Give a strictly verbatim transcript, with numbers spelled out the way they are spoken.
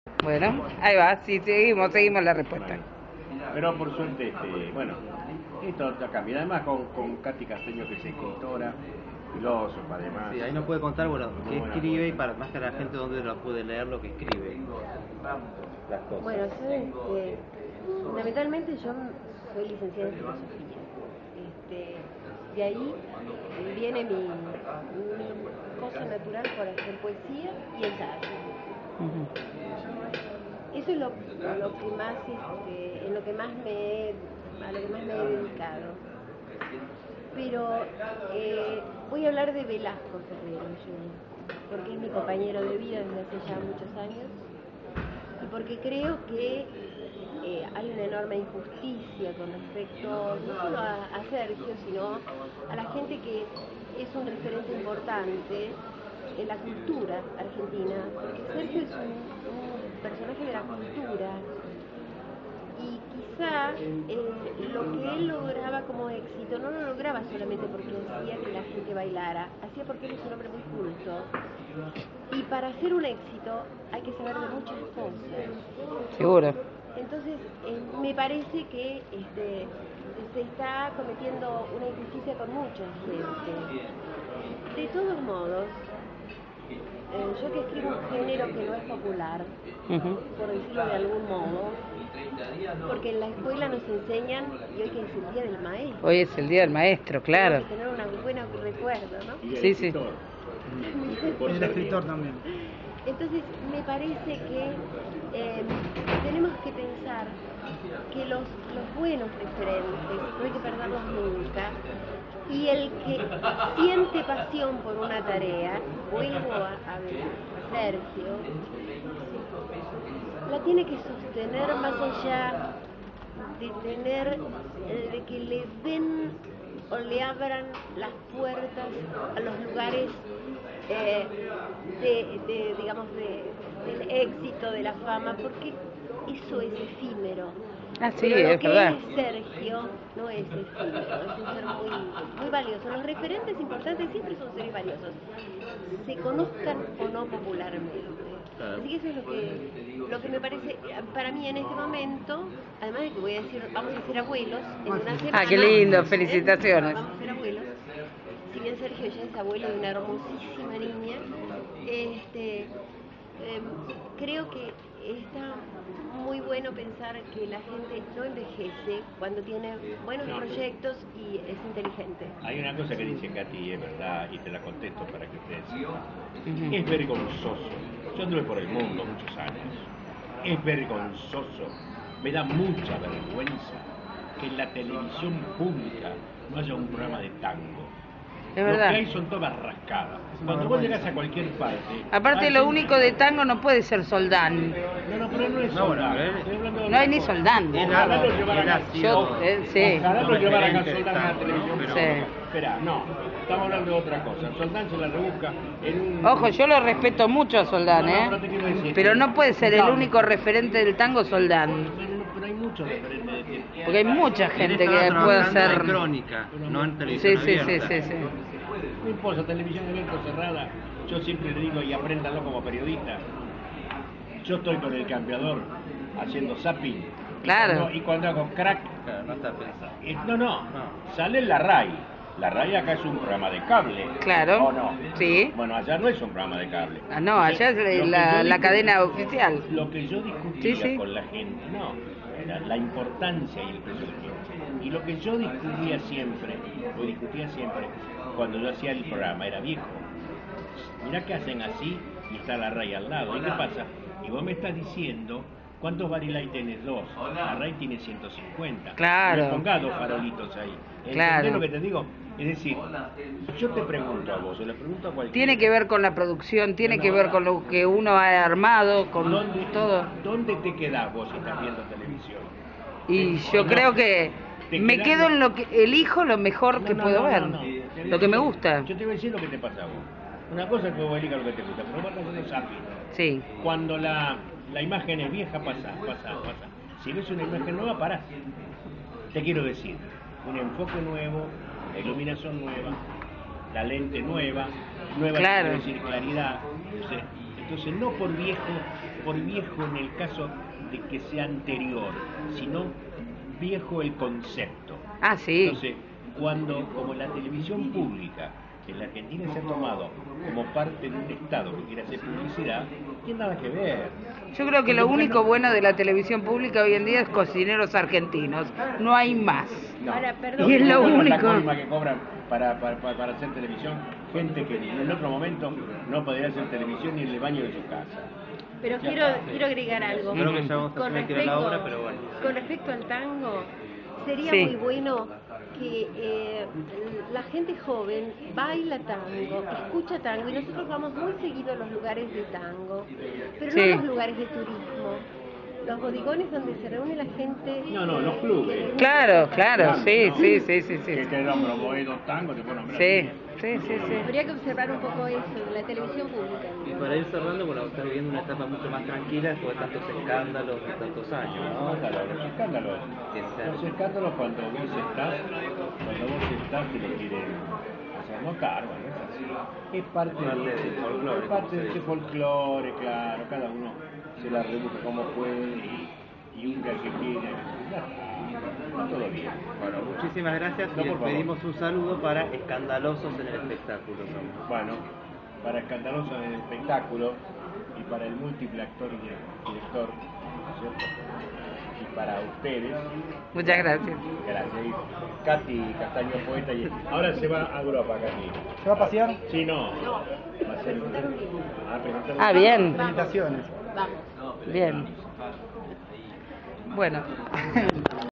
Bueno, ahí va, sí, seguimos, seguimos la respuesta. Bueno, pero por suerte, este, bueno, esto está cambiando. Además con, con Katy Castaño, que es escritora, filósofa además. Sí, ahí nos puede contar, bueno, Muy qué buena escribe y poeta. para más que la gente donde lo puede leer lo que escribe. Las cosas. Bueno, yo este, fundamentalmente yo soy licenciada en filosofía. Este, de ahí viene mi, mi cosa natural por hacer poesía y ensayo. Ujú. Eso es lo, lo que más, este, en lo que más me he, a lo que más me he dedicado. Pero eh, voy a hablar de Velasco Ferrero, yo, porque es mi compañero de vida desde hace ya muchos años y porque creo que eh, hay una enorme injusticia con respecto no solo a, a Sergio, sino a la gente que es un referente importante en la cultura argentina, porque Sergio es un, un personaje de la cultura y quizá eh, lo que él lograba como éxito no lo lograba solamente porque hacía que la gente bailara, hacía porque él es un hombre muy culto y para hacer un éxito hay que saber de muchas cosas. Seguro. Entonces eh, me parece que este, se está cometiendo una injusticia con mucha gente. De todos modos, eh, yo que escribo un género que no es popular, Ujú. por decirlo de algún modo, porque en la escuela nos enseñan, y hoy que es el día del maestro, Hoy es el día del maestro, claro. tenemos que tener un buen recuerdo, ¿no? Y el Sí, sí. escritor. Es el escritor también. Entonces me parece que eh, tenemos que pensar que los, los buenos referentes no hay que perderlos nunca y el que siente pasión por una tarea, vuelvo a, a, a Sergio, la tiene que sostener más allá de tener, eh, de que le den o le abran las puertas a los lugares eh, de, de, digamos, de, del éxito, de la fama, porque eso es efímero. Ah, sí, Pero lo es que verdad. es Sergio no es efímero, es un ser muy, muy valioso. Los referentes importantes siempre son seres valiosos, se conozcan o no popularmente. Así que eso es lo que, lo que me parece, para mí en este momento, además de que voy a decir, vamos a ser abuelos en una semana. Ah, qué lindo, ¿eh? felicitaciones. Vamos a ser abuelos. Si bien Sergio ya es abuelo de una hermosísima niña, este, eh, creo que está muy bueno pensar que la gente no envejece cuando tiene buenos No. proyectos y es inteligente. Hay una cosa que dice Katy, es verdad, y te la contesto para que ustedes sepan. Ujú. Es vergonzoso. Yo anduve por el mundo muchos años. Es vergonzoso. Me da mucha vergüenza que en la televisión pública no haya un programa de tango. Es Lo verdad. que hay son todas rascadas. Cuando vos llegás a cualquier parte... Aparte, hay lo gente- único de tango no puede ser Soldán. No, no, pero no es No, bueno, Soldán. pero él- Estoy hablando de No hay otra ni cosa. Soldán. Él Ojalá ha- lo llevaran él ha a- sido- Yo, eh, sí. Ojalá lo llevaran a referente de Soldán a la tango, televisión. ¿no? Pero, Sí. espera, no. Estamos hablando de otra cosa. Soldán se la rebusca en un... Ojo, yo lo respeto mucho a Soldán, No, no, ¿eh? pero te quiero decir- Pero no puede ser el No. único referente del tango Soldán. Pero, pero hay muchos referentes de tiempo. Porque hay mucha Él gente estaba que puede trabajando hacer... en crónica, no en Sí, televisión sí, sí, abierta. sí, sí. No importa, televisión abierta o cerrada, yo siempre le digo, y apréndanlo como periodista, yo estoy con el campeador haciendo zapping. y Claro. cuando- Y cuando hago crack, Claro, no está pensado. eh, no, no, sale en la RAI. La RAI acá es un programa de cable. Claro. ¿O no? Sí. Bueno, allá no es un programa de cable. Ah, no, allá es Lo que la, yo la discu- cadena oficial. Lo que yo discutía Sí, sí. con la gente, no, era la importancia y el peso que tiene. Y lo que yo discutía siempre, o discutía siempre, cuando yo hacía el programa, era viejo. Mirá que hacen así y está la RAI al lado. ¿Y qué pasa? Y vos me estás diciendo, ¿cuántos Barilay tenés? Dos. La RAI tiene ciento cincuenta. Claro. Me ponga dos farolitos ahí. ¿Entendés Claro. lo que te digo? Es decir, yo te pregunto a vos, o le pregunto a cualquiera. Tiene que ver con la producción, tiene que ver con lo que uno ha armado, con ¿Dónde, todo. ¿Dónde te quedás vos si estás viendo televisión? Y Te- yo no, creo que te me quedás- quedo en lo que elijo lo mejor No, que no, puedo no, ver, no, no. Te voy lo a que me decir- gusta. Yo te voy a decir lo que te pasa a vos. Una cosa es que vos elijas lo que te gusta, pero vos estás haciendo zapping. Sí, Cuando la, la imagen es vieja, pasa, pasa, pasa. Si ves una imagen nueva, parás. Te quiero decir, un enfoque nuevo, la iluminación nueva, la lente nueva, nueva Claro. quiero decir claridad. Entonces, entonces, no por viejo por viejo en el caso de que sea anterior, sino viejo el concepto. Ah, sí. Entonces, cuando, como la televisión pública en la Argentina se ha tomado como parte de un Estado que quiere hacer publicidad, no tiene nada que ver. Yo creo que lo único bueno de la televisión pública hoy en día es Cocineros Argentinos, no hay más. No. Ahora, perdón. Y es lo Bueno, único. la coima que cobran para, para, para, para hacer televisión, gente que en otro momento no podría hacer televisión ni en el baño de su casa. Pero quiero, quiero agregar algo. Creo que ya vamos a Con tener que ir a la respecto- obra, pero bueno. Con respecto al tango, sería Sí. muy bueno que eh, la gente joven baila tango, escucha tango, y nosotros vamos muy seguido a los lugares de tango, pero Sí. no a los lugares de turismo. Los bodegones donde se reúne la gente. No, no, los clubes. Claro, claro, sí, ¿no? sí, sí, sí, sí. Que te nombro, voy dos tangos, te puedo nombrar. Sí, sí, sí, sí. Habría que observar un poco eso, la televisión pública. Y para ir cerrando, bueno, estás viviendo una etapa mucho más tranquila después de tantos escándalos de tantos años, ¿no? Escándalos, los escándalos. Que se- Los escándalos cuando vos estás, cuando vos estás te lo quieren hacer notar, bueno, es así. Es parte, Parte de, del folclore, es parte como se de ese dice. folclore, claro, cada uno se la rebusca como puede y, y un que quiere, está todo bien. Bueno, muchísimas gracias No, y les por favor. pedimos un saludo para Escandalosos en el espectáculo. ¿No? Bueno, para Escandaloso en el espectáculo y para el múltiple actor y director, ¿no es cierto? Y para ustedes, Muchas gracias. gracias. Y Katy Castaño, poeta, y ahora se va a Europa, Katy. ¿Se va a pasear? Sí, no. Va a ser un... Ah, preguntar un- Ah, bien, Felicitaciones. Vamos. bien. Bueno.